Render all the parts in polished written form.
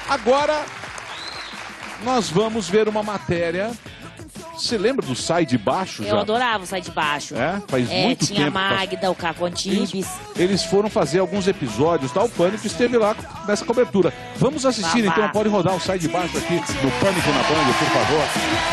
Agora, nós vamos ver uma matéria. Você lembra do Sai de Baixo? Eu adorava o Sai de Baixo. É? Faz muito tempo. Tinha a Magda, o Caco Antibes. Eles foram fazer alguns episódios, tá? O Pânico esteve lá nessa cobertura. Vamos assistir, então. Pode rodar o Sai de Baixo aqui no Pânico na Band, por favor.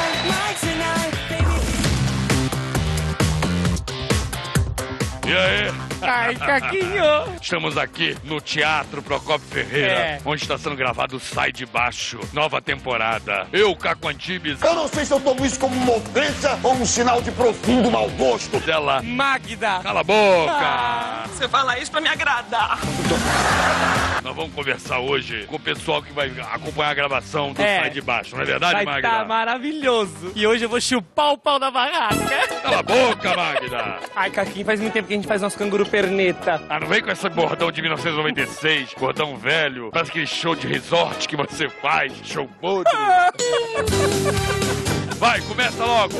E aí? Ai, Caquinho! Estamos aqui no Teatro Procópio Ferreira, onde está sendo gravado o Sai de Baixo, nova temporada. Eu, Caco Antibes. Eu não sei se eu tomo isso como uma ofensa ou um sinal de profundo mau gosto. Dela, Magda! Cala a boca! Você fala isso pra me agradar. Nós vamos conversar hoje com o pessoal que vai acompanhar a gravação do Sai de Baixo, não é verdade, Magda? Vai tá maravilhoso. E hoje eu vou chupar o pau da barraca. Cala a boca, Magda! Ai, Caquinho, faz muito tempo que a gente faz nosso canguru perneta. Ah, não vem com esse bordão de 1996, bordão velho. Parece aquele show de resort que você faz, show podre. Vai, começa logo.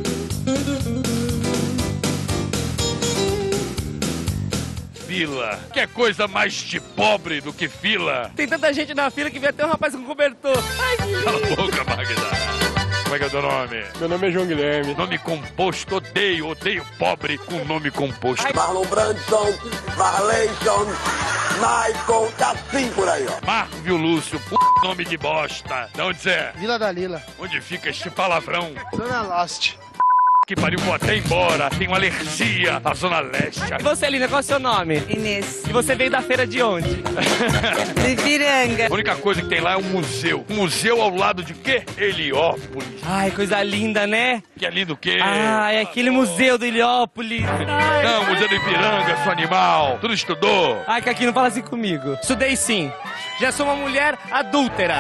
Fila. Que coisa mais de pobre do que fila? Tem tanta gente na fila que vem até um rapaz com cobertor. Ai, que lindo. Cala a boca, Magda. Como é que é o teu nome? Meu nome é João Guilherme. Nome composto, odeio pobre com nome composto. Marlon Brandon, Marleyson, Michael, tá assim por aí, ó. Marvio Lúcio, nome de bosta. De onde você é? Vila da Lila. Onde fica este palavrão? Zona Leste. Que pariu, vou até embora. Tenho alergia à Zona Leste. E você, Lina, qual é o seu nome? Inês. E você veio da feira de onde? De Piranga. A única coisa que tem lá é um museu. Um museu ao lado de quê? Heliópolis. Ai, coisa linda, né? Que é lindo o quê? Ah, é aquele museu do Heliópolis. Ai, não, Museu do Ipiranga, seu animal. Tu não estudou? Ai, Caquinho, não fala assim comigo. Estudei sim. Já sou uma mulher adúltera.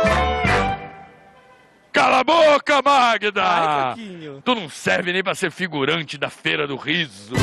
Cala a boca, Magda! Ai, Caquinho. Tu não serve nem pra ser figurante da Feira do Riso.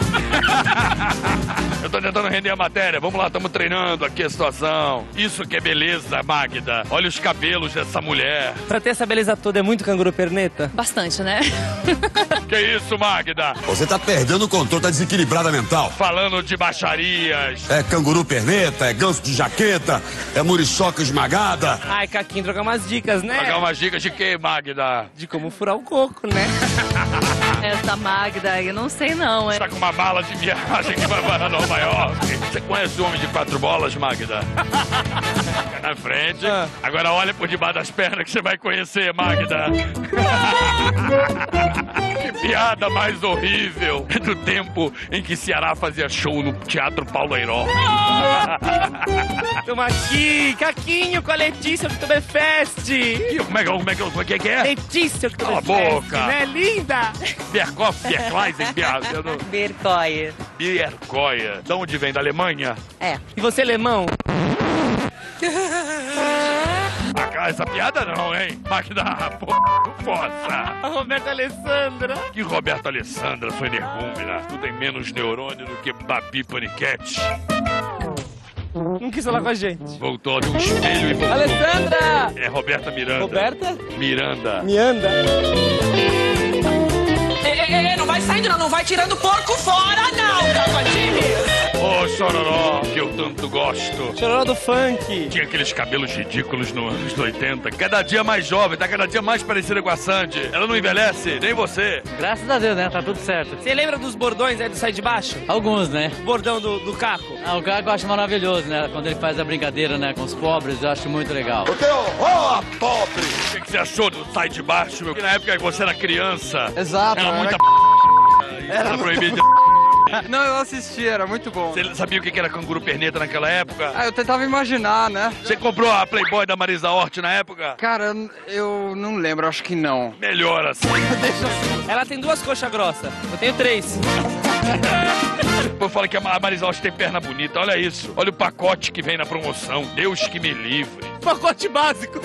Eu tô tentando render a matéria. Vamos lá, estamos treinando aqui a situação. Isso que é beleza, Magda. Olha os cabelos dessa mulher. Pra ter essa beleza toda é muito canguru perneta? Bastante, né? Que isso, Magda? Você tá perdendo o controle, tá desequilibrada mental. Falando de baixarias. É canguru perneta, é ganso de jaqueta, é muriçoca esmagada. Ai, Caquinho, trocar umas dicas, né? Pagar umas dicas de quê, Magda? De como furar o coco, né? Essa Magda, eu não sei não, Você tá com uma mala de viagem que vai para Nova York. Você conhece o homem de 4 bolas, Magda? Na frente. Agora olha por debaixo das pernas que você vai conhecer, Magda. Que piada mais horrível. É do tempo em que Ceará fazia show no Teatro Paulo Airó. Toma aqui, Caquinho com a Letícia do Oktoberfest. Como é que é? Letícia do Cala a Oktoberfest, boca. né? Linda. Berkoff, Berkleisen, Bercoia. Biercoia. De onde vem? Da Alemanha? É. E você, alemão? Essa piada não, hein? Magda, força. A Roberta Alessandra. Que Roberta Alessandra, sua energúmena. Tu tem menos neurônio do que Babi Paniquete. Não quis falar com a gente. Voltou de um espelho e voltou. Alessandra! É Roberta Miranda. Roberta? Miranda. Miranda. Não vai saindo, não vai tirando o porco fora, não, Caco Antibes. Ô, Chororó, que eu tanto gosto. Chororó do funk. Tinha aqueles cabelos ridículos nos anos 80. Cada dia mais jovem, tá cada dia mais parecida com a Sandy. Ela não envelhece, nem você. Graças a Deus, né? Tá tudo certo. Você lembra dos bordões aí do Sai de Baixo? Alguns, né? O bordão do Caco. Ah, o Caco eu acho maravilhoso, né? Quando ele faz a brincadeira, né, com os pobres, eu acho muito legal. O teu horror, pobre! O que você achou do Sai de Baixo, meu? Que na época que você era criança. Exato. Era muita era proibido de... Não, eu assisti, era muito bom. Você sabia o que era canguru perneta naquela época? Ah, eu tentava imaginar, né? Você comprou a Playboy da Marisa Hort na época? Cara, eu não lembro, acho que não. Melhor assim. Ela tem 2 coxas grossas. Eu tenho 3. Eu falo que a Marisa Hort tem perna bonita. Olha isso. Olha o pacote que vem na promoção. Deus que me livre. Pacote básico.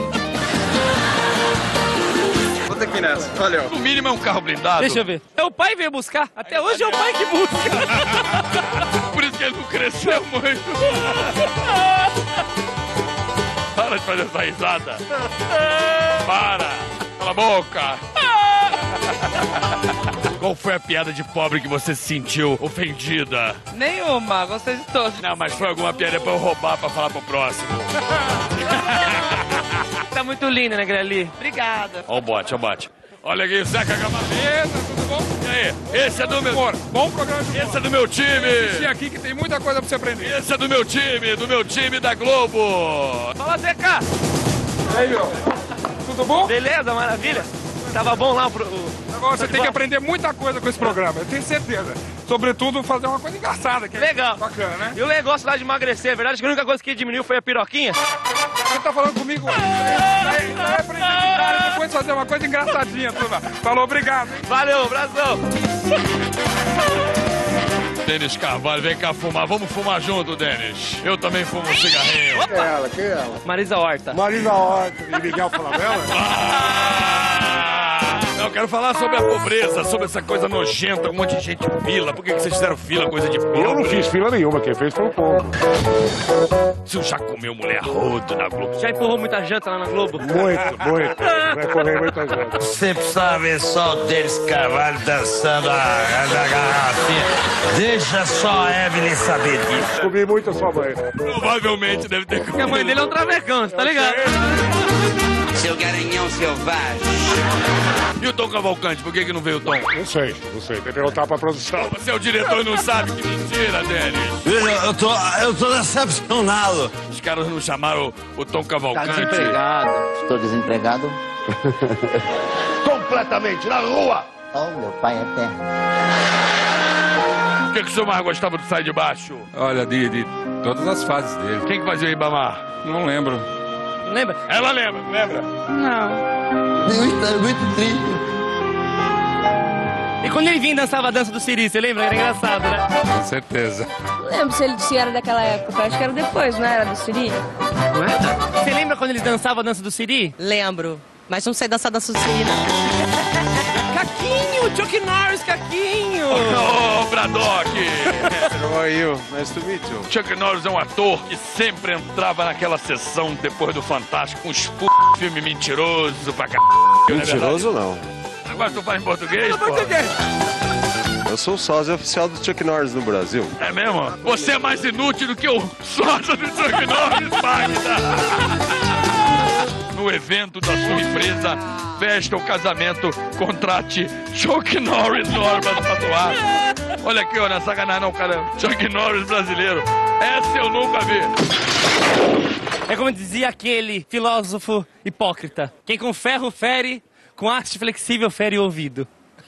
Bota aqui nessa, valeu. No mínimo é um carro blindado. Deixa eu ver. É o pai veio buscar. Até hoje é o pai que busca. Por isso que ele não cresceu muito. Para de fazer essa risada. Para. Cala a boca. Qual foi a piada de pobre que você se sentiu ofendida? Nenhuma, gostei de todos. Não, mas foi alguma piada pra eu roubar pra falar pro próximo. muito linda, né, Greli? Obrigada. Ó o bote, ó o bote. Olha aqui, Zeca Camargo. Tudo bom? E aí? Esse é do meu... Bom programa de humor. Esse é do meu time. Assistir aqui que tem muita coisa pra você aprender. Esse é do meu time da Globo. Fala, Zeca. E aí, meu? Tudo bom? Beleza, maravilha. Tava bom lá Agora você tem que aprender muita coisa com esse programa, eu tenho certeza. Sobretudo fazer uma coisa engraçada, que é legal. Bacana, né? E o negócio lá de emagrecer, é verdade que a única coisa que diminuiu foi a piroquinha? Você tá falando comigo hoje. Vai aprender e depois fazer uma coisa engraçadinha, turma. Falou, obrigado. Hein? Valeu, abração. Denis Carvalho, vem cá fumar. Vamos fumar junto, Denis. Eu também fumo um cigarrinho. Quem é ela? Marisa Horta. Marisa Horta e Miguel Falabella? Eu quero falar sobre a pobreza, sobre essa coisa nojenta, um monte de gente em fila. Por que vocês fizeram fila, coisa de pobre? Eu não fiz fila nenhuma, quem fez foi o povo. Você já comeu mulher rodo na Globo? Já empurrou muita janta lá na Globo? Muito. Vai correr muita gente. Você precisa ver só o Denis Carvalho dançando a garrafinha. Deixa só a Evelyn saber disso. Comi muito a sua mãe. Provavelmente deve ter comido. Porque a mãe dele é um travecão, você tá ligado? Seu garanhão selvagem. E o Tom Cavalcante, por que não veio o Tom? Não sei. Tem que perguntar pra produção. Você é o diretor e não sabe, que mentira, Denis. Eu tô decepcionado. Os caras não chamaram o Tom Cavalcante. Estou desempregado. Completamente na rua. Oh, meu pai é eterno. O que o senhor mais gostava do Sai de Baixo? Olha, de todas as fases dele. Quem que fazia o Ibamar? Não lembro. Lembra? Ela lembra, não lembra? Muito triste. E quando ele vinha e dançava a dança do Siri, você lembra? Era engraçado, né? Com certeza. Não lembro se era daquela época. Acho que era depois, não era? Do Siri? Não é? Você lembra quando eles dançavam a dança do Siri? Lembro. Mas não sei dançar dança do Siri, não. Caquinho! Chuck Norris, Caquinho! Ô, Braddock! How are you? Nice to meet you. Chuck Norris é um ator que sempre entrava naquela sessão depois do Fantástico, uns filme mentiroso pra c****. Mentiroso não. Agora tu fala em português, pô? Eu sou o sósia oficial do Chuck Norris no Brasil. É mesmo? Você é mais inútil do que o sócio do Chuck Norris, Magda! No evento da sua empresa, festa ou casamento, contrate Chuck Norris Norman pra atuar. Olha aqui, ó, não é sacanagem não, cara. Chuck Norris brasileiro. Essa eu nunca vi. É como dizia aquele filósofo hipócrita. Quem com ferro fere, com haste flexível fere o ouvido.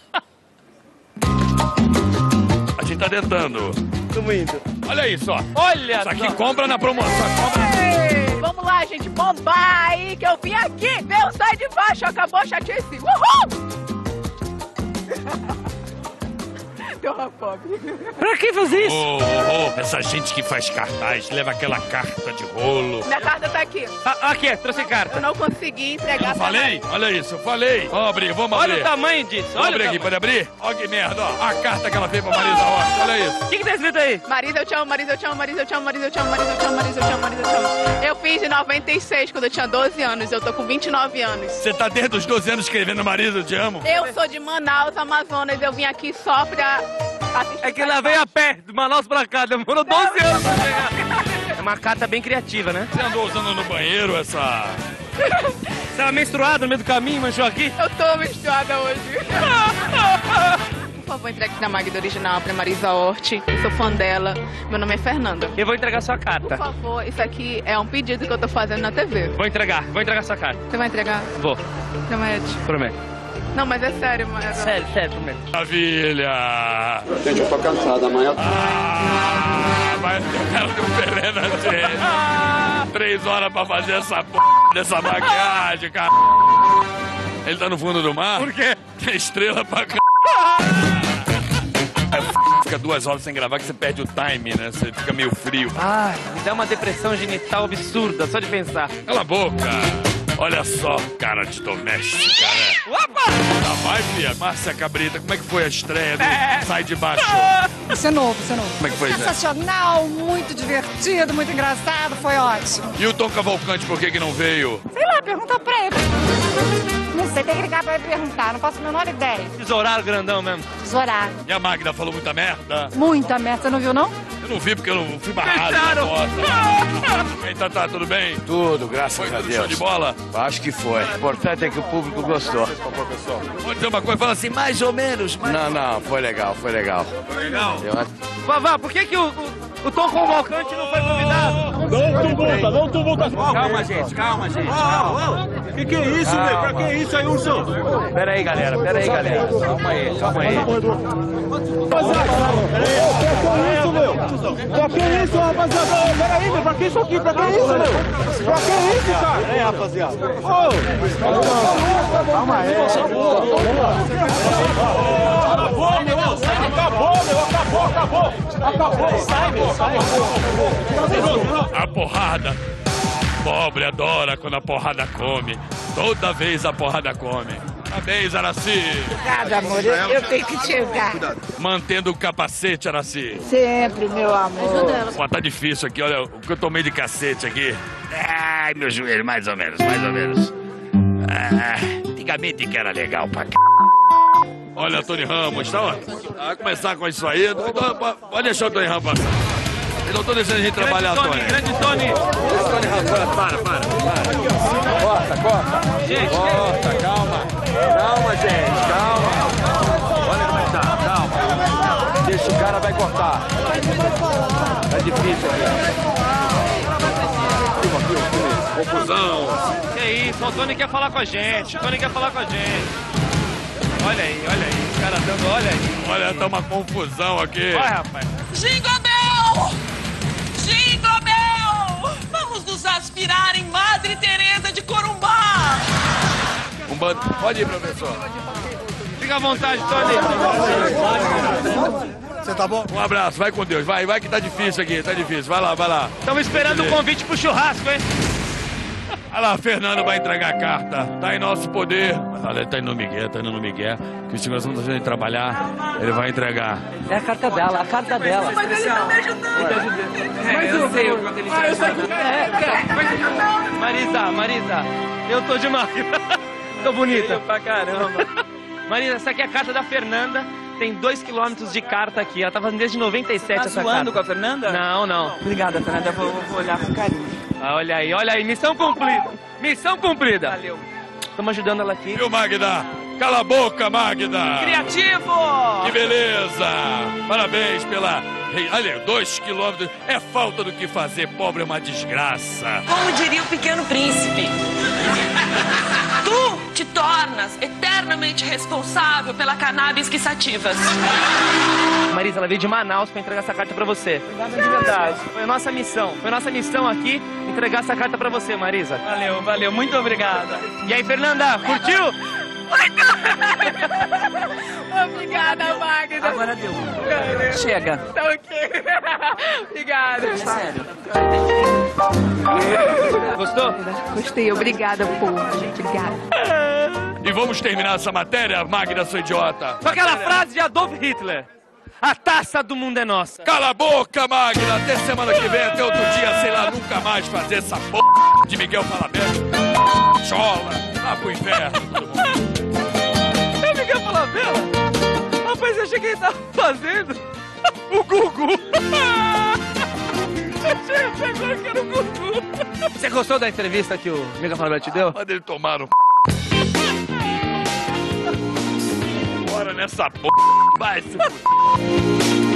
A gente tá tentando. Tamo indo. Olha isso, ó. Olha Isso aqui só. compra na promoção. Compra... Vamos lá, gente, bombar aí, que eu vim aqui ver o Sai de Baixo. Acabou a chatice. Uhul! Deu uma fome. Pra que fazer isso? Essa gente que faz cartaz, leva aquela carta de rolo. Minha carta tá aqui. Aqui, trouxe carta. Eu não consegui entregar. Eu falei? Olha isso, eu falei. Vamos abrir, vamos abrir. Olha o tamanho disso. Vamos Olha abrir aqui, pode abrir? Olha que merda, ó. A carta que ela fez pra Marisa Horta, olha isso. O que tá escrito aí? Marisa, eu te amo, Marisa, eu te amo, Marisa, eu te amo, Marisa, eu te amo, Marisa, eu te amo, Marisa, eu te amo, Marisa, eu te amo. Eu fiz em 96, quando eu tinha 12 anos. Eu tô com 29 anos. Você tá desde os 12 anos escrevendo Marisa, eu te amo? Eu sou de Manaus, Amazonas. Eu vim aqui só pra assistir. É que ela veio a pé, de Manaus pra cá, demorou 12 anos pra chegar. É uma carta bem criativa, né? Você andou usando no banheiro essa... Você tava menstruada no meio do caminho, manchou aqui? Eu tô menstruada hoje. Por favor, entregue na Magda original pra Marisa Hort. Eu sou fã dela. Meu nome é Fernanda. Eu vou entregar sua carta. Por favor, isso aqui é um pedido que eu tô fazendo na TV. Vou entregar sua carta. Você vai entregar? Vou, Promete? prometo. Não, mas é sério, mas... Sério, prometo. Maravilha! Gente, eu tô cansado, amanhã... Vai ter o cara do Pelé na gente. 3 horas pra fazer essa p... dessa maquiagem, cara. Ele tá no fundo do mar? Por quê? Tem estrela pra c... Fica 2 horas sem gravar que você perde o time, né? Você fica meio frio. Ai, me dá uma depressão genital absurda, só de pensar. Cala a boca! Olha só, cara de doméstica, né? Opa! Tá mais, Fia? Márcia Cabrita, como é que foi a estreia do Sai de Baixo? Isso é novo, isso é novo. Como é que foi, Zé? Sensacional, muito divertido, muito engraçado, foi ótimo. E o Tom Cavalcante, por que não veio? Sei lá, pergunta pra ele. Não sei, tem que ligar pra ele perguntar, não faço a menor ideia. Tesouraram grandão mesmo. Tesouraram. E a Magda falou muita merda? Muita merda, você não viu, não? Eu não vi porque eu não fui barrado. Ei, Tatá, tudo bem? Tudo, graças Foi a tudo show Deus. de bola? Acho que foi. O importante é que o público gostou. Pode dizer uma coisa, fala assim, mais ou menos. Não, foi legal, foi legal. Foi legal? Vavá, por que o Tom Cavalcante não foi convidado? Não tumulta. Calma, gente, calma. Que é isso, meu? Pra que isso aí, Urso? Pera aí, galera. Calma aí. Pra que isso, rapaziada? Pera aí, meu. Pra que isso aqui? Pra que isso, meu? Pra que isso, cara? Pera aí, rapaziada. Calma aí. Acabou. Sai, meu. A porrada. Pobre adora quando a porrada come. Toda vez a porrada come. Parabéns, Araci. Obrigada, amor. Eu tenho que chegar. Mantendo o capacete, Araci. Sempre, meu amor. Pô, tá difícil aqui, olha o que eu tomei de cacete aqui. Ai, meu joelho, mais ou menos. Antigamente que era legal pra c... Olha, Tony Ramos, tá? Vai começar com isso aí. Então, pode deixar o Tony Ramos passar. Eu não tô deixando a gente trabalhar, Tony. Grande Tony. Tony Ramos, para. Corta. Gente, Corta, calma. Calma, gente, calma. Olha como é que tá, calma. Deixa o cara, vai cortar. É difícil aqui. Confusão. que isso? O Tony quer falar com a gente. Olha aí, os caras dando, olha aí. Olha, tá uma confusão aqui. Olha, rapaz. Jingle Bell! Vamos nos aspirar em Madre Teresa de Corumbá! Pode ir, professor. Fica à vontade, Tony. Você tá bom? Um abraço, vai com Deus. Vai que tá difícil aqui, tá difícil. Vai lá. Estamos esperando o convite pro churrasco, hein? Olha lá, a Fernanda vai entregar a carta. Tá em nosso poder. Olha, tá indo no Miguel. Que o segurança não tá deixando ele trabalhar. Ele vai entregar. É a carta dela, Mas ele tá me ajudando! Eu sei o quanto ele Marisa, eu tô de máquina. Tô bonita. Pra caramba. Marisa, essa aqui é a carta da Fernanda. Tem 2 quilômetros de carta aqui. Ela tá fazendo desde 97 essa carta. Tá zoando com a Fernanda? Não. Obrigada, Fernanda. Eu vou olhar com carinho. Olha aí. Missão cumprida. Valeu. Estamos ajudando ela aqui. Viu, Magda? Cala a boca, Magda! Criativo! Que beleza! Parabéns pela... Olha, 2 quilômetros. É falta do que fazer. Pobre é uma desgraça. Como diria o Pequeno Príncipe, tu te tornas eternamente responsável pela cannabis que sativas. Marisa, ela veio de Manaus pra entregar essa carta pra você. Obrigada de verdade. Foi a nossa missão aqui, entregar essa carta pra você, Marisa. Valeu, muito obrigada. E aí, Fernanda, curtiu? Obrigada, Magda. Agora deu. Chega. Tá ok. Obrigada. É sério. Gostou? Gostei, obrigada, povo. Obrigada. E vamos terminar essa matéria, Magda, sua idiota. Com aquela frase de Adolf Hitler. A taça do mundo é nossa. Cala a boca, Magda. Até semana que vem, até outro dia, sei lá, nunca mais fazer essa porra de Miguel Falabella. Chola, lá pro inferno, todo mundo. É Miguel Falabella? Rapaz, eu achei que ele tava fazendo o Gugu. Eu achei agora que era o Gugu. Você gostou da entrevista que o Miguel Falabella te deu? Manda ele tomar no... Bora nessa porra. Vai se fuder.